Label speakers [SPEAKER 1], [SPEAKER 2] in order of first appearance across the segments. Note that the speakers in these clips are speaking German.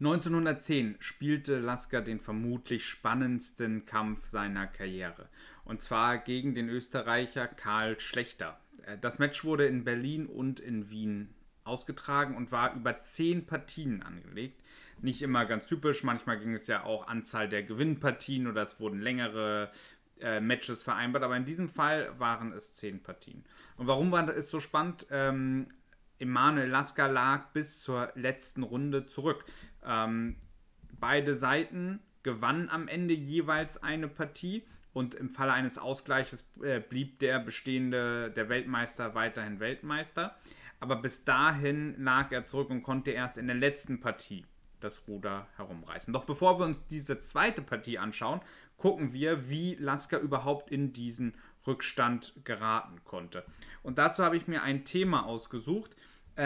[SPEAKER 1] 1910 spielte Lasker den vermutlich spannendsten Kampf seiner Karriere. Und zwar gegen den Österreicher Karl Schlechter. Das Match wurde in Berlin und in Wien ausgetragen und war über 10 Partien angelegt. Nicht immer ganz typisch, manchmal ging es ja auch Anzahl der Gewinnpartien oder es wurden längere Matches vereinbart, aber in diesem Fall waren es 10 Partien. Und warum war es so spannend? Emanuel Lasker lag bis zur letzten Runde zurück. Beide Seiten gewannen am Ende jeweils eine Partie und im Falle eines Ausgleiches blieb der Weltmeister weiterhin Weltmeister. Aber bis dahin lag er zurück und konnte erst in der letzten Partie das Ruder herumreißen. Doch bevor wir uns diese zweite Partie anschauen, gucken wir, wie Lasker überhaupt in diesen Rückstand geraten konnte. Und dazu habe ich mir ein Thema ausgesucht,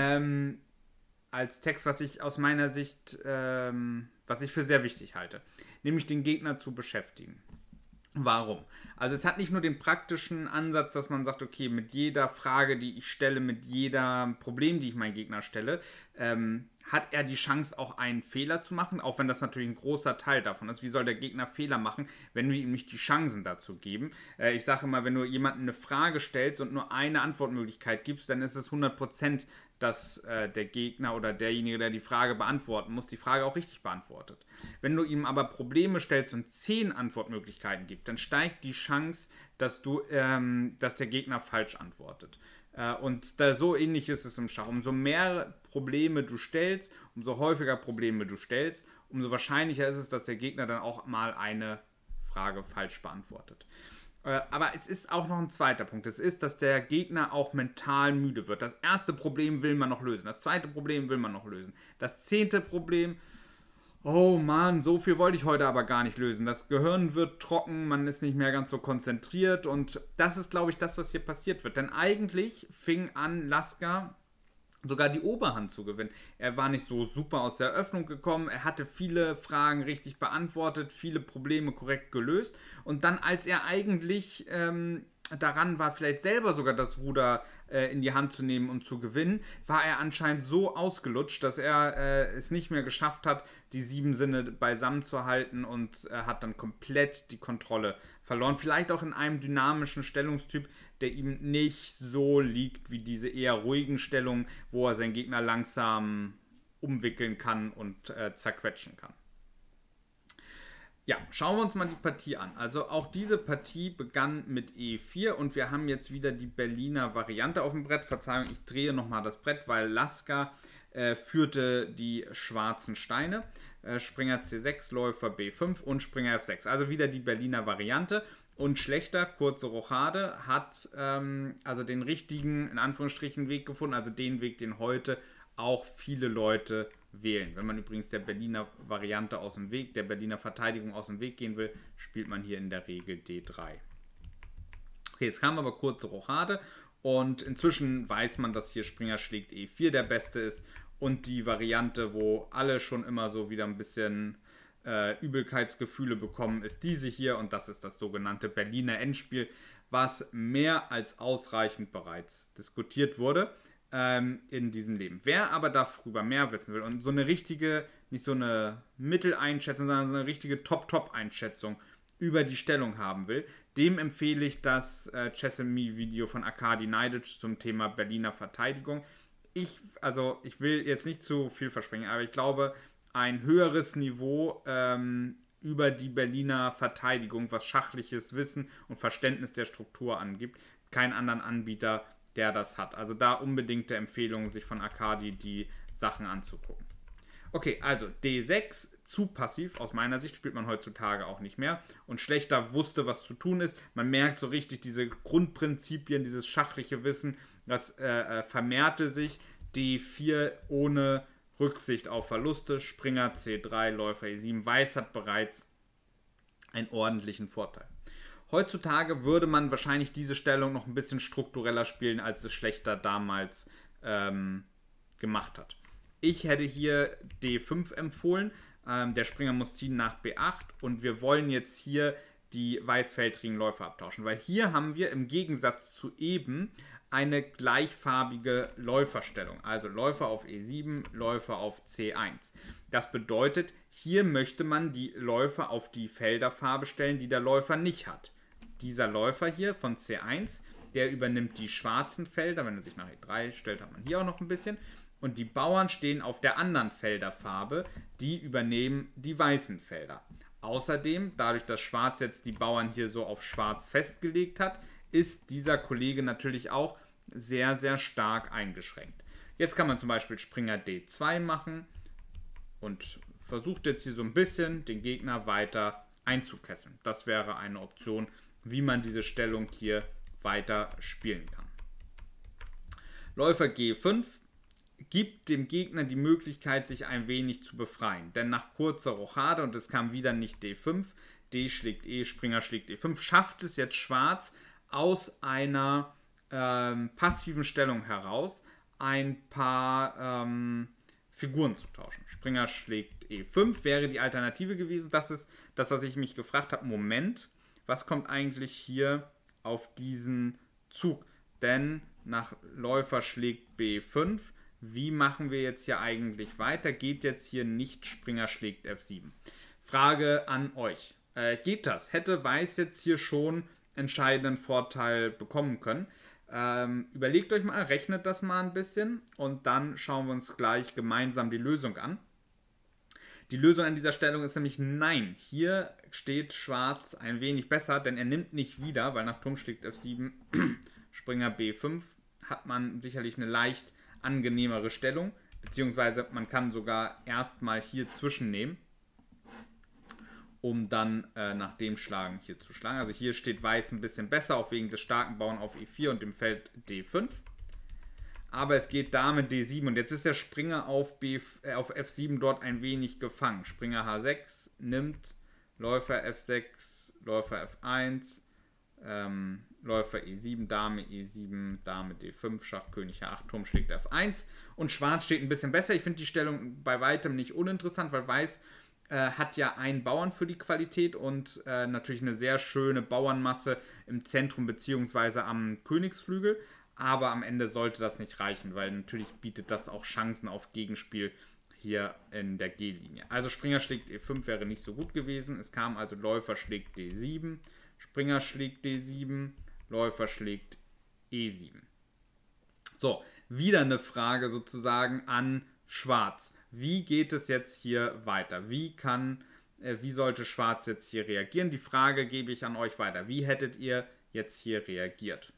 [SPEAKER 1] als Text, was ich aus meiner Sicht, was ich für sehr wichtig halte, nämlich den Gegner zu beschäftigen. Warum? Also es hat nicht nur den praktischen Ansatz, dass man sagt, okay, mit jeder Frage, die ich stelle, mit jedem Problem, die ich meinem Gegner stelle, hat er die Chance, auch einen Fehler zu machen, auch wenn das natürlich ein großer Teil davon ist. Wie soll der Gegner Fehler machen, wenn wir ihm nicht die Chancen dazu geben? Ich sage immer, wenn du jemandem eine Frage stellst und nur eine Antwortmöglichkeit gibst, dann ist es 100%, dass der Gegner oder derjenige, der die Frage beantworten muss, die Frage auch richtig beantwortet. Wenn du ihm aber Probleme stellst und 10 Antwortmöglichkeiten gibst, dann steigt die Chance, dass der Gegner falsch antwortet. Und so ähnlich ist es im Schach. Umso mehr Probleme du stellst, umso häufiger Probleme du stellst, umso wahrscheinlicher ist es, dass der Gegner dann auch mal eine Frage falsch beantwortet. Aber es ist auch noch ein zweiter Punkt. Es ist, dass der Gegner auch mental müde wird. Das erste Problem will man noch lösen. Das zweite Problem will man noch lösen. Das 10. Problem: oh Mann, so viel wollte ich heute aber gar nicht lösen. Das Gehirn wird trocken, man ist nicht mehr ganz so konzentriert und das ist, glaube ich, das, was hier passiert wird. Denn eigentlich fing an, Lasker sogar die Oberhand zu gewinnen. Er war nicht so super aus der Eröffnung gekommen, er hatte viele Fragen richtig beantwortet, viele Probleme korrekt gelöst und dann, als er eigentlich daran war, vielleicht selber sogar das Ruder in die Hand zu nehmen und zu gewinnen, war er anscheinend so ausgelutscht, dass er es nicht mehr geschafft hat, die 7 Sinne beisammen zu halten und hat dann komplett die Kontrolle verloren. Vielleicht auch in einem dynamischen Stellungstyp, der ihm nicht so liegt wie diese eher ruhigen Stellungen, wo er seinen Gegner langsam umwickeln kann und zerquetschen kann. Ja, schauen wir uns mal die Partie an. Also auch diese Partie begann mit E4 und wir haben jetzt wieder die Berliner Variante auf dem Brett. Verzeihung, ich drehe nochmal das Brett, weil Lasker führte die schwarzen Steine. Springer C6, Läufer B5 und Springer F6. Also wieder die Berliner Variante. Und Schlechter, kurze Rochade, hat also den richtigen, in Anführungsstrichen, Weg gefunden. Also den Weg, den heute auch viele Leute wählen. Wenn man übrigens der Berliner Variante aus dem Weg, der Berliner Verteidigung aus dem Weg gehen will, spielt man hier in der Regel D3. Okay, jetzt kam aber kurze Rochade und inzwischen weiß man, dass hier Springer schlägt E4 der beste ist und die Variante, wo alle schon immer so wieder ein bisschen Übelkeitsgefühle bekommen, ist diese hier und das ist das sogenannte Berliner Endspiel, was mehr als ausreichend bereits diskutiert wurde in diesem Leben. Wer aber darüber mehr wissen will und so eine richtige, nicht so eine Mitteleinschätzung, sondern so eine richtige Top-Top-Einschätzung über die Stellung haben will, dem empfehle ich das Chess-Me-Video von Arkadi Neidic zum Thema Berliner Verteidigung. Ich will jetzt nicht zu viel versprechen, aber ich glaube, ein höheres Niveau über die Berliner Verteidigung, was schachliches Wissen und Verständnis der Struktur angibt, keinen anderen Anbieter, der das hat. Also da unbedingte Empfehlung, sich von Arkadi die Sachen anzugucken. Okay, also D6, zu passiv, aus meiner Sicht spielt man heutzutage auch nicht mehr. Und Schlechter wusste, was zu tun ist. Man merkt so richtig diese Grundprinzipien, dieses schachliche Wissen, das vermehrte sich. D4 ohne Rücksicht auf Verluste, Springer C3, Läufer E7. Weiß hat bereits einen ordentlichen Vorteil. Heutzutage würde man wahrscheinlich diese Stellung noch ein bisschen struktureller spielen, als es Schlechter damals gemacht hat. Ich hätte hier D5 empfohlen. Der Springer muss ziehen nach B8 und wir wollen jetzt hier die weißfeldrigen Läufer abtauschen. Weil hier haben wir im Gegensatz zu eben eine gleichfarbige Läuferstellung. Also Läufer auf E7, Läufer auf C1. Das bedeutet, hier möchte man die Läufer auf die Felderfarbe stellen, die der Läufer nicht hat. Dieser Läufer hier von C1, der übernimmt die schwarzen Felder. Wenn er sich nach E3 stellt, hat man hier auch noch ein bisschen. Und die Bauern stehen auf der anderen Felderfarbe, die übernehmen die weißen Felder. Außerdem, dadurch, dass Schwarz jetzt die Bauern hier so auf Schwarz festgelegt hat, ist dieser Kollege natürlich auch sehr, sehr stark eingeschränkt. Jetzt kann man zum Beispiel Springer D2 machen und versucht jetzt hier so ein bisschen den Gegner weiter einzukesseln. Das wäre eine Option, wie man diese Stellung hier weiter spielen kann. Läufer G5 gibt dem Gegner die Möglichkeit, sich ein wenig zu befreien. Denn nach kurzer Rochade, und es kam wieder nicht D5, D schlägt E, Springer schlägt E5, schafft es jetzt Schwarz aus einer passiven Stellung heraus ein paar Figuren zu tauschen. Springer schlägt E5 wäre die Alternative gewesen. Das ist das, was ich mich gefragt habe. Moment, was kommt eigentlich hier auf diesen Zug? Denn nach Läufer schlägt B5, wie machen wir jetzt hier eigentlich weiter? Geht jetzt hier nicht Springer schlägt F7? Frage an euch. Geht das? Hätte Weiß jetzt hier schon entscheidenden Vorteil bekommen können? Überlegt euch mal, rechnet das mal ein bisschen und dann schauen wir uns gleich gemeinsam die Lösung an. Die Lösung an dieser Stellung ist nämlich nein. Hier steht Schwarz ein wenig besser, denn er nimmt nicht wieder, weil nach Turm schlägt F7, Springer B5 hat man sicherlich eine leicht angenehmere Stellung, beziehungsweise man kann sogar erstmal hier zwischennehmen, um dann nach dem Schlagen hier zu schlagen. Also hier steht Weiß ein bisschen besser, auch wegen des starken Bauern auf E4 und dem Feld D5. Aber es geht Dame D7 und jetzt ist der Springer auf F7 dort ein wenig gefangen. Springer H6 nimmt, Läufer F6, Läufer F1, Läufer E7, Dame E7, Dame D5, Schach König H8, Turm schlägt F1 und Schwarz steht ein bisschen besser. Ich finde die Stellung bei weitem nicht uninteressant, weil Weiß hat ja einen Bauern für die Qualität und natürlich eine sehr schöne Bauernmasse im Zentrum bzw. am Königsflügel. Aber am Ende sollte das nicht reichen, weil natürlich bietet das auch Chancen auf Gegenspiel hier in der G-Linie. Also Springer schlägt E5 wäre nicht so gut gewesen. Es kam also Läufer schlägt D7, Springer schlägt D7, Läufer schlägt E7. So, wieder eine Frage sozusagen an Schwarz. Wie geht es jetzt hier weiter? Wie sollte Schwarz jetzt hier reagieren? Die Frage gebe ich an euch weiter. Wie hättet ihr jetzt hier reagiert?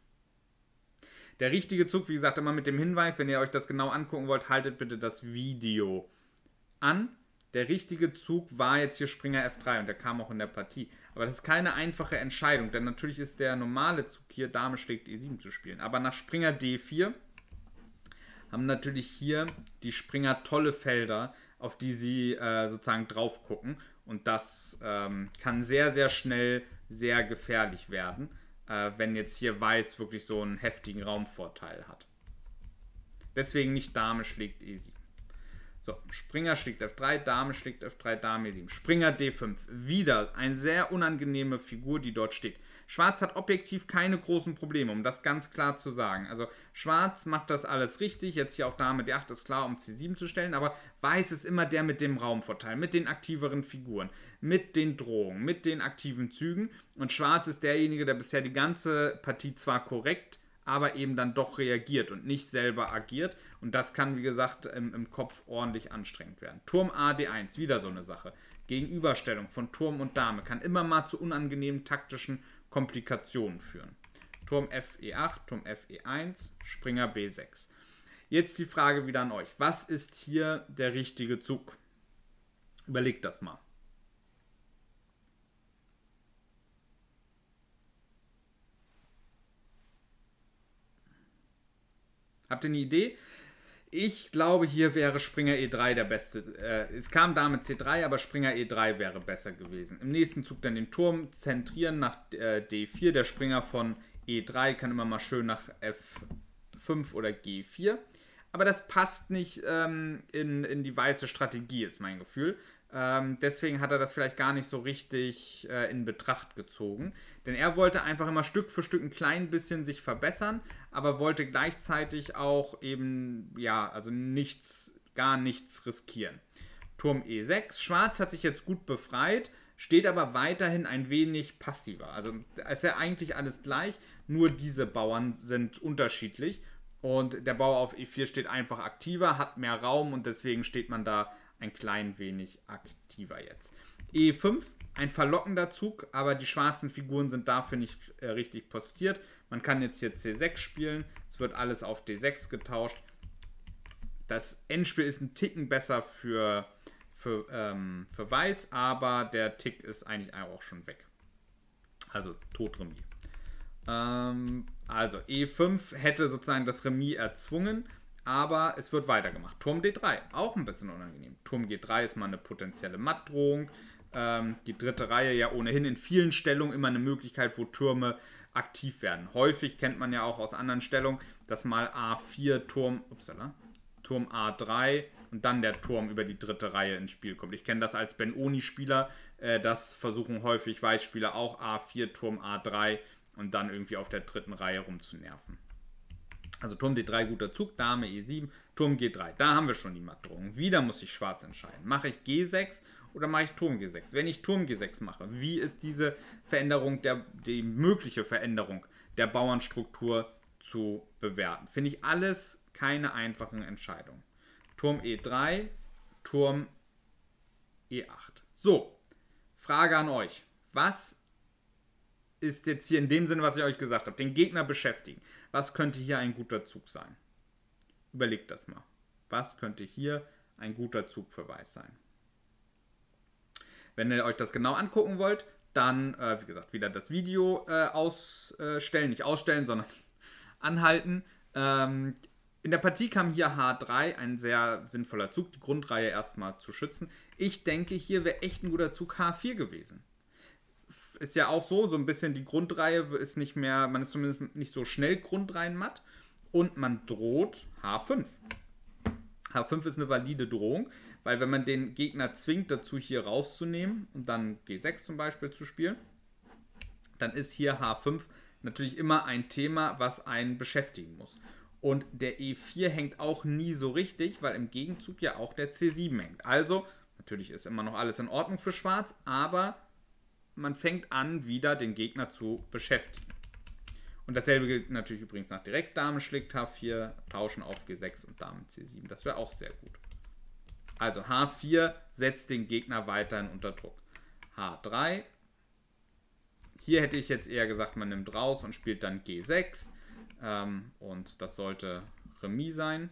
[SPEAKER 1] Der richtige Zug, wie gesagt, immer mit dem Hinweis, wenn ihr euch das genau angucken wollt, haltet bitte das Video an. Der richtige Zug war jetzt hier Springer F3 und der kam auch in der Partie. Aber das ist keine einfache Entscheidung, denn natürlich ist der normale Zug hier Dame schlägt E7 zu spielen. Aber nach Springer D4 haben natürlich hier die Springer tolle Felder, auf die sie sozusagen drauf gucken. Und das kann sehr, sehr schnell sehr gefährlich werden, wenn jetzt hier Weiß wirklich so einen heftigen Raumvorteil hat. Deswegen nicht Dame schlägt E7. So, Springer schlägt F3, Dame schlägt F3, Dame E7. Springer D5. Wieder eine sehr unangenehme Figur, die dort steht. Schwarz hat objektiv keine großen Probleme, um das ganz klar zu sagen. Also Schwarz macht das alles richtig. Jetzt hier auch Dame D8 ist klar, um C7 zu stellen. Aber Weiß ist immer der mit dem Raumvorteil, mit den aktiveren Figuren, mit den Drohungen, mit den aktiven Zügen. Und Schwarz ist derjenige, der bisher die ganze Partie zwar korrekt, aber eben dann doch reagiert und nicht selber agiert. Und das kann, wie gesagt, im Kopf ordentlich anstrengend werden. Turm A, D1, wieder so eine Sache. Gegenüberstellung von Turm und Dame kann immer mal zu unangenehmen taktischen Komplikationen führen. Turm F, E8, Turm F, E1, Springer B6. Jetzt die Frage wieder an euch. Was ist hier der richtige Zug? Überlegt das mal. Habt ihr eine Idee? Ich glaube, hier wäre Springer E3 der beste. Es kam Dame C3, aber Springer E3 wäre besser gewesen. Im nächsten Zug dann den Turm zentrieren nach D4. Der Springer von E3 kann immer mal schön nach F5 oder G4. Aber das passt nicht in die weiße Strategie, ist mein Gefühl. Deswegen hat er das vielleicht gar nicht so richtig in Betracht gezogen. Denn er wollte einfach immer Stück für Stück ein klein bisschen sich verbessern, aber wollte gleichzeitig auch eben, ja, also gar nichts riskieren. Turm E6. Schwarz hat sich jetzt gut befreit, steht aber weiterhin ein wenig passiver. Also ist ja eigentlich alles gleich, nur diese Bauern sind unterschiedlich. Und der Bauer auf E4 steht einfach aktiver, hat mehr Raum und deswegen steht man da ein klein wenig aktiver jetzt. E5, ein verlockender Zug, aber die schwarzen Figuren sind dafür nicht richtig postiert. Man kann jetzt hier C6 spielen, es wird alles auf D6 getauscht. Das Endspiel ist ein Ticken besser für Weiß, aber der Tick ist eigentlich auch schon weg. Also Totremis. Also E5 hätte sozusagen das Remis erzwungen, aber es wird weitergemacht. Turm D3, auch ein bisschen unangenehm. Turm G3 ist mal eine potenzielle Mattdrohung. Die dritte Reihe ja ohnehin in vielen Stellungen immer eine Möglichkeit, wo Türme aktiv werden. Häufig kennt man ja auch aus anderen Stellungen, dass mal A4 Turm A3 und dann der Turm über die dritte Reihe ins Spiel kommt. Ich kenne das als Ben-Oni-Spieler, das versuchen häufig Weißspieler auch A4 Turm A3 und dann irgendwie auf der dritten Reihe rumzunerven. Also Turm D3, guter Zug, Dame E7, Turm G3. Da haben wir schon die Mattdrohung. Wieder muss ich schwarz entscheiden. Mache ich G6 oder mache ich Turm G6? Wenn ich Turm G6 mache, wie ist diese Veränderung, die mögliche Veränderung der Bauernstruktur zu bewerten? Finde ich alles keine einfachen Entscheidungen. Turm E3, Turm E8. So, Frage an euch. Was ist jetzt hier in dem Sinne, was ich euch gesagt habe, den Gegner beschäftigen? Was könnte hier ein guter Zug sein? Überlegt das mal. Was könnte hier ein guter Zug für Weiß sein? Wenn ihr euch das genau angucken wollt, dann, wie gesagt, wieder das Video nicht ausstellen, sondern anhalten. In der Partie kam hier H3, ein sehr sinnvoller Zug, die Grundreihe erstmal zu schützen. Ich denke, hier wäre echt ein guter Zug H4 gewesen. Ist ja auch so ein bisschen die Grundreihe ist nicht mehr, man ist zumindest nicht so schnell grundreihenmatt und man droht H5. H5 ist eine valide Drohung, weil wenn man den Gegner zwingt dazu hier rauszunehmen und dann G6 zum Beispiel zu spielen, dann ist hier H5 natürlich immer ein Thema, was einen beschäftigen muss. Und der E4 hängt auch nie so richtig, weil im Gegenzug ja auch der C7 hängt. Also, natürlich ist immer noch alles in Ordnung für Schwarz, aber man fängt an, wieder den Gegner zu beschäftigen. Und dasselbe gilt natürlich übrigens nach direkt. Dame schlägt H4, tauschen auf G6 und Dame C7. Das wäre auch sehr gut. Also H4 setzt den Gegner weiterhin unter Druck. H3. Hier hätte ich jetzt eher gesagt, man nimmt raus und spielt dann G6. Und das sollte Remis sein.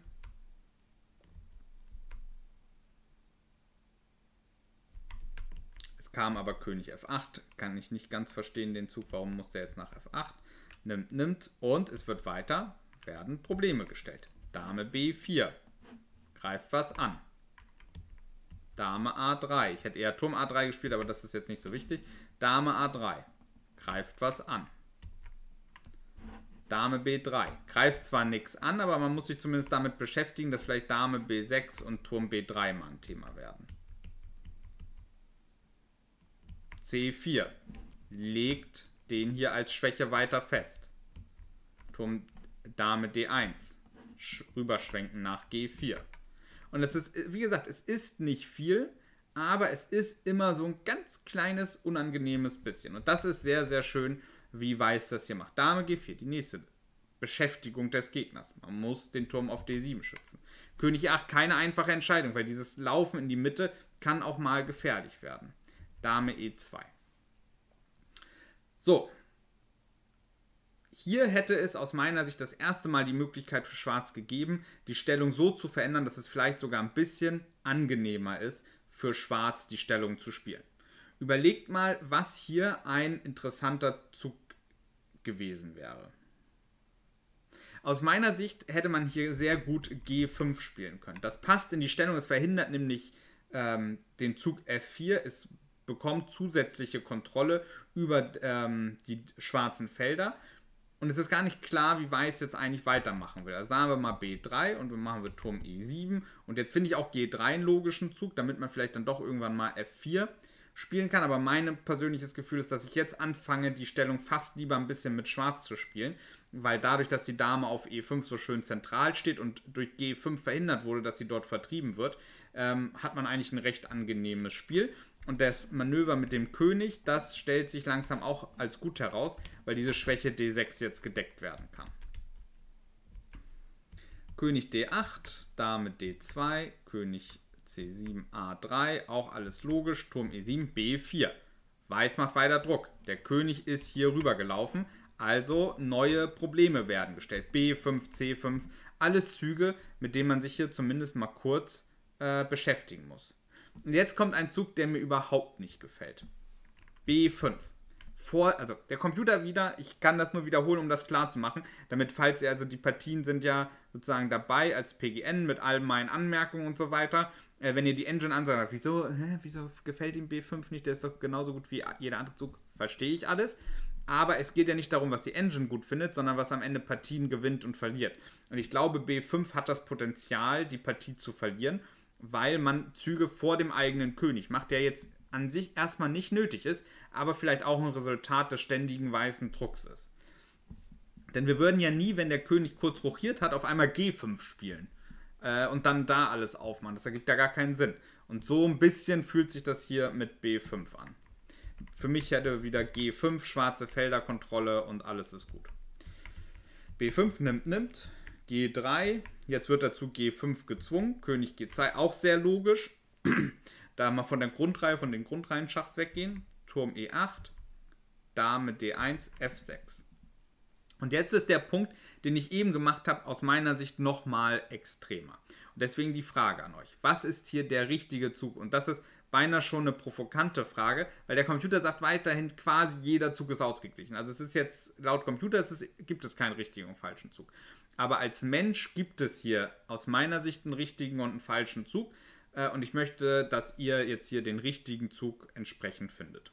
[SPEAKER 1] Es kam aber König F8. Kann ich nicht ganz verstehen den Zug. Warum muss der jetzt nach F8? Nimmt und es wird werden Probleme gestellt. Dame B4. Greift was an. Dame A3. Ich hätte eher Turm A3 gespielt, aber das ist jetzt nicht so wichtig. Dame A3. Greift was an. Dame B3. Greift zwar nichts an, aber man muss sich zumindest damit beschäftigen, dass vielleicht Dame B6 und Turm B3 mal ein Thema werden. C4. Legt den hier als Schwäche weiter fest. Dame D1. Rüberschwenken nach G4. Und es ist, wie gesagt, es ist nicht viel, aber es ist immer so ein ganz kleines, unangenehmes bisschen. Und das ist sehr, sehr schön, wie Weiß das hier macht. Dame G4, die nächste Beschäftigung des Gegners. Man muss den Turm auf D7 schützen. König E8, keine einfache Entscheidung, weil dieses Laufen in die Mitte kann auch mal gefährlich werden. Dame E2. So. Hier hätte es aus meiner Sicht das erste Mal die Möglichkeit für Schwarz gegeben, die Stellung so zu verändern, dass es vielleicht sogar ein bisschen angenehmer ist, für Schwarz die Stellung zu spielen. Überlegt mal, was hier ein interessanter Zug gewesen wäre. Aus meiner Sicht hätte man hier sehr gut G5 spielen können. Das passt in die Stellung, es verhindert nämlich den Zug F4. Es bekommt zusätzliche Kontrolle über die schwarzen Felder. Und es ist gar nicht klar, wie Weiß jetzt eigentlich weitermachen will. Also sagen wir mal B3 und dann machen wir Turm E7. Und jetzt finde ich auch G3 einen logischen Zug, damit man vielleicht dann doch irgendwann mal F4 spielen kann. Aber mein persönliches Gefühl ist, dass ich jetzt anfange, die Stellung fast lieber ein bisschen mit Schwarz zu spielen. Weil dadurch, dass die Dame auf E5 so schön zentral steht und durch G5 verhindert wurde, dass sie dort vertrieben wird, hat man eigentlich ein recht angenehmes Spiel. Und das Manöver mit dem König, das stellt sich langsam auch als gut heraus, weil diese Schwäche D6 jetzt gedeckt werden kann. König D8, Dame D2, König C7, A3, auch alles logisch, Turm E7, B4. Weiß macht weiter Druck. Der König ist hier rübergelaufen, also neue Probleme werden gestellt. B5, C5, alles Züge, mit denen man sich hier zumindest mal kurz beschäftigen muss. Und jetzt kommt ein Zug, der mir überhaupt nicht gefällt. B5. Also der Computer wieder, ich kann das nur wiederholen, um das klar zu machen, damit, falls ihr, also die Partien sind ja sozusagen dabei als PGN mit all meinen Anmerkungen und so weiter. Wenn ihr die Engine ansagt, wieso gefällt ihm B5 nicht, der ist doch genauso gut wie jeder andere Zug, verstehe ich alles. Aber es geht ja nicht darum, was die Engine gut findet, sondern was am Ende Partien gewinnt und verliert. Und ich glaube, B5 hat das Potenzial, die Partie zu verlieren, weil man Züge vor dem eigenen König macht, der jetzt an sich erstmal nicht nötig ist, aber vielleicht auch ein Resultat des ständigen weißen Drucks ist. Denn wir würden ja nie, wenn der König kurz rochiert hat, auf einmal G5 spielen und dann da alles aufmachen. Das ergibt ja gar keinen Sinn. Und so ein bisschen fühlt sich das hier mit B5 an. Für mich hätte wieder G5, schwarze Felderkontrolle und alles ist gut. B5 nimmt. G3, jetzt wird dazu G5 gezwungen, König G2, auch sehr logisch. Da mal von der Grundreihe, von den Grundreihen-Schachs weggehen. Turm E8, Dame D1, F6. Und jetzt ist der Punkt, den ich eben gemacht habe, aus meiner Sicht nochmal extremer. Und deswegen die Frage an euch. Was ist hier der richtige Zug? Und das ist beinahe schon eine provokante Frage, weil der Computer sagt weiterhin, quasi jeder Zug ist ausgeglichen. Also es ist jetzt, laut Computer gibt es keinen richtigen und falschen Zug. Aber als Mensch gibt es hier aus meiner Sicht einen richtigen und einen falschen Zug. Und ich möchte, dass ihr jetzt hier den richtigen Zug entsprechend findet.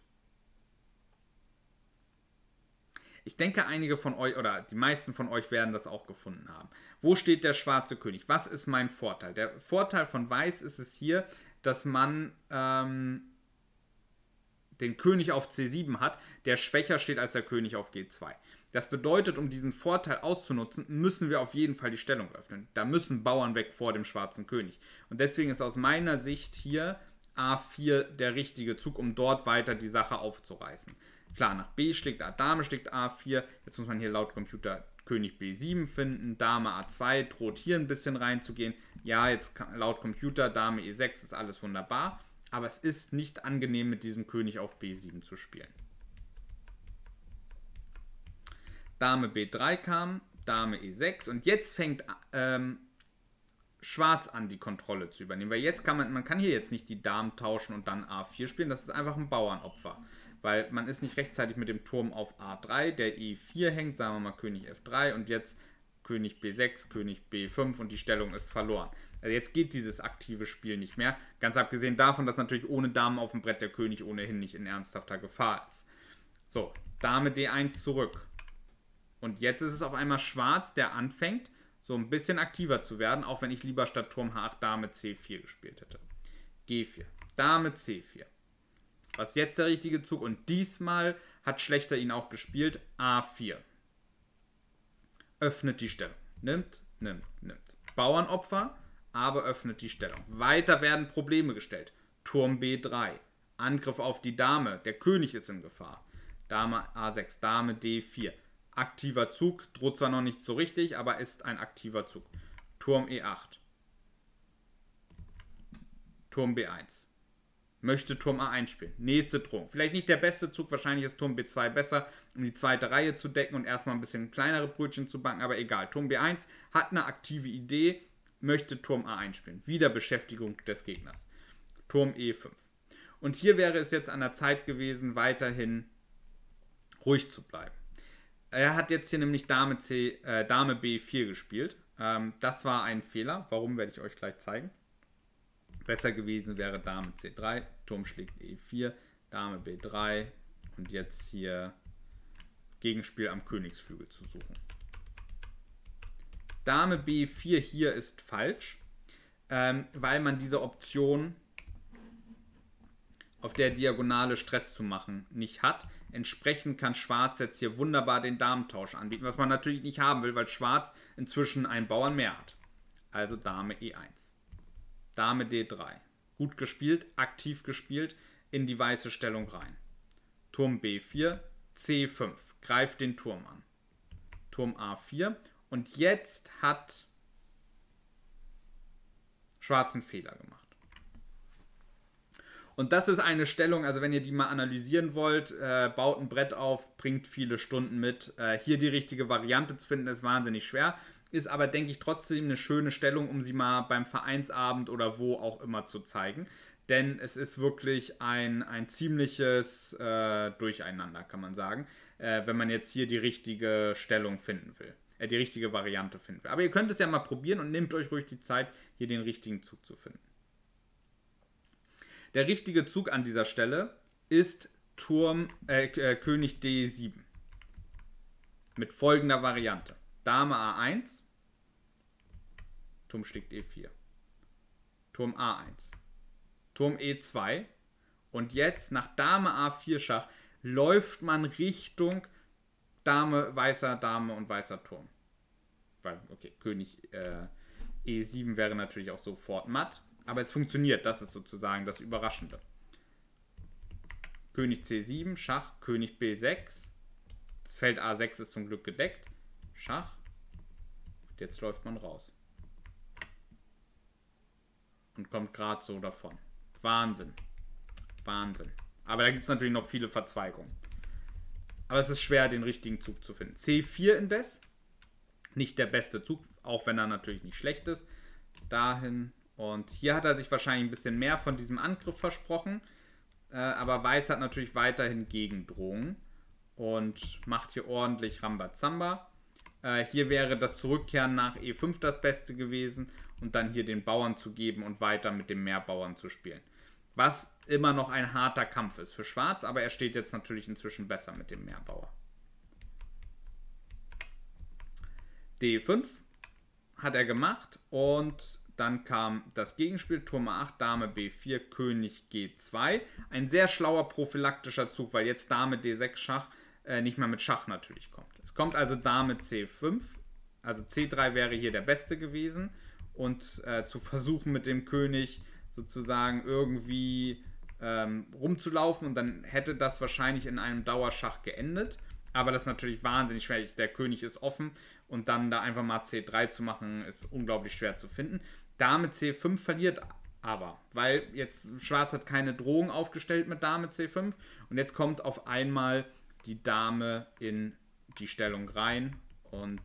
[SPEAKER 1] Ich denke, einige von euch oder die meisten von euch werden das auch gefunden haben. Wo steht der schwarze König? Was ist mein Vorteil? Der Vorteil von Weiß ist es hier, dass man den König auf C7 hat, der schwächer steht als der König auf G2. Das bedeutet, um diesen Vorteil auszunutzen, müssen wir auf jeden Fall die Stellung öffnen. Da müssen Bauern weg vor dem schwarzen König. Und deswegen ist aus meiner Sicht hier A4 der richtige Zug, um dort weiter die Sache aufzureißen. Klar, nach B schlägt A, Dame schlägt A4. Jetzt muss man hier laut Computer König B7 finden. Dame A2 droht hier ein bisschen reinzugehen. Ja, jetzt laut Computer Dame E6 ist alles wunderbar. Aber es ist nicht angenehm, mit diesem König auf B7 zu spielen. Dame B3 kam, Dame E6 und jetzt fängt Schwarz an, die Kontrolle zu übernehmen. Weil jetzt kann man kann hier jetzt nicht die Damen tauschen und dann A4 spielen. Das ist einfach ein Bauernopfer. Weil man ist nicht rechtzeitig mit dem Turm auf A3, der E4 hängt, sagen wir mal König F3 und jetzt König B6, König B5 und die Stellung ist verloren. Also jetzt geht dieses aktive Spiel nicht mehr. Ganz abgesehen davon, dass natürlich ohne Damen auf dem Brett der König ohnehin nicht in ernsthafter Gefahr ist. So, Dame D1 zurück. Und jetzt ist es auf einmal Schwarz, der anfängt, so ein bisschen aktiver zu werden, auch wenn ich lieber statt Turm H8 Dame C4 gespielt hätte. G4, Dame C4. Was ist jetzt der richtige Zug? Und diesmal hat Schlechter ihn auch gespielt. A4. Öffnet die Stellung. Nimmt. Bauernopfer, aber öffnet die Stellung. Weiter werden Probleme gestellt. Turm B3. Angriff auf die Dame. Der König ist in Gefahr. Dame A6. Dame D4. Aktiver Zug. Droht zwar noch nicht so richtig, aber ist ein aktiver Zug. Turm E8. Turm B1. Möchte Turm A1 spielen. Nächste Drohung. Vielleicht nicht der beste Zug, wahrscheinlich ist Turm B2 besser, um die zweite Reihe zu decken und erstmal ein bisschen kleinere Brötchen zu backen, aber egal. Turm B1 hat eine aktive Idee, möchte Turm A1 spielen. Wieder Beschäftigung des Gegners. Turm E5. Und hier wäre es jetzt an der Zeit gewesen, weiterhin ruhig zu bleiben. Er hat jetzt hier nämlich Dame B4 gespielt. Das war ein Fehler. Warum, werde ich euch gleich zeigen. Besser gewesen wäre Dame C3, Turm schlägt E4, Dame B3 und jetzt hier Gegenspiel am Königsflügel zu suchen. Dame B4 hier ist falsch, weil man diese Option auf der Diagonale Stress zu machen nicht hat. Entsprechend kann Schwarz jetzt hier wunderbar den Damentausch anbieten, was man natürlich nicht haben will, weil Schwarz inzwischen einen Bauern mehr hat. Also Dame E1. Dame D3. Gut gespielt, aktiv gespielt, in die weiße Stellung rein. Turm B4, C5. Greift den Turm an. Turm A4. Und jetzt hat Schwarz einen Fehler gemacht. Und das ist eine Stellung, also wenn ihr die mal analysieren wollt, baut ein Brett auf, bringt viele Stunden mit. Hier die richtige Variante zu finden, ist wahnsinnig schwer. Ist aber, denke ich, trotzdem eine schöne Stellung, um sie mal beim Vereinsabend oder wo auch immer zu zeigen. Denn es ist wirklich ein ziemliches Durcheinander, kann man sagen, wenn man jetzt hier die richtige Stellung finden will. Die richtige Variante finden will. Aber ihr könnt es ja mal probieren und nehmt euch ruhig die Zeit, hier den richtigen Zug zu finden. Der richtige Zug an dieser Stelle ist König D7. Mit folgender Variante. Dame A1, Turm schlägt E4. Turm A1. Turm E2. Und jetzt nach Dame A4 Schach läuft man Richtung Dame, weißer Dame und weißer Turm. Weil, okay, König E7 wäre natürlich auch sofort matt. Aber es funktioniert, das ist sozusagen das Überraschende. König C7, Schach, König B6. Das Feld A6 ist zum Glück gedeckt. Schach. Und jetzt läuft man raus. Und kommt gerade so davon. Wahnsinn. Wahnsinn. Aber da gibt es natürlich noch viele Verzweigungen. Aber es ist schwer, den richtigen Zug zu finden. C4 indes. Nicht der beste Zug, auch wenn er natürlich nicht schlecht ist. Dahin. Und hier hat er sich wahrscheinlich ein bisschen mehr von diesem Angriff versprochen. Aber Weiß hat natürlich weiterhin Gegendrohungen. Und macht hier ordentlich Rambazamba. Hier wäre das Zurückkehren nach E5 das Beste gewesen. Und dann hier den Bauern zu geben und weiter mit dem Mehrbauern zu spielen. Was immer noch ein harter Kampf ist für Schwarz. Aber er steht jetzt natürlich inzwischen besser mit dem Mehrbauer. D5 hat er gemacht. Und dann kam das Gegenspiel, Turm A8, Dame B4, König G2. Ein sehr schlauer prophylaktischer Zug, weil jetzt Dame D6 Schach nicht mehr mit Schach natürlich kommt. Es kommt also Dame C5, also C3 wäre hier der beste gewesen. Und zu versuchen mit dem König sozusagen irgendwie rumzulaufen und dann hätte das wahrscheinlich in einem Dauerschach geendet. Aber das ist natürlich wahnsinnig schwer. Der König ist offen und dann da einfach mal C3 zu machen, ist unglaublich schwer zu finden. Dame C5 verliert aber, weil jetzt Schwarz hat keine Drohung aufgestellt mit Dame C5 und jetzt kommt auf einmal die Dame in die Stellung rein und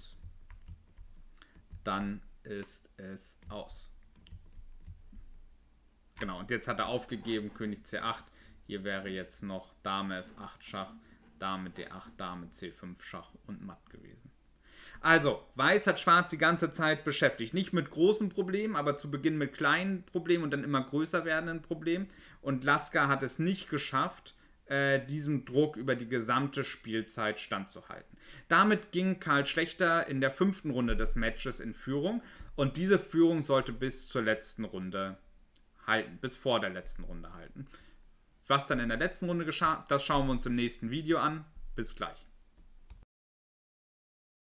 [SPEAKER 1] dann ist es aus. Genau, und jetzt hat er aufgegeben, König C8, hier wäre jetzt noch Dame F8 Schach, Dame D8, Dame C5 Schach und matt gewesen. Also, Weiß hat Schwarz die ganze Zeit beschäftigt. Nicht mit großen Problemen, aber zu Beginn mit kleinen Problemen und dann immer größer werdenden Problemen. Und Lasker hat es nicht geschafft, diesem Druck über die gesamte Spielzeit standzuhalten. Damit ging Karl Schlechter in der 5. Runde des Matches in Führung. Und diese Führung sollte bis zur letzten Runde halten, bis vor der letzten Runde halten. Was dann in der letzten Runde geschah, das schauen wir uns im nächsten Video an. Bis gleich.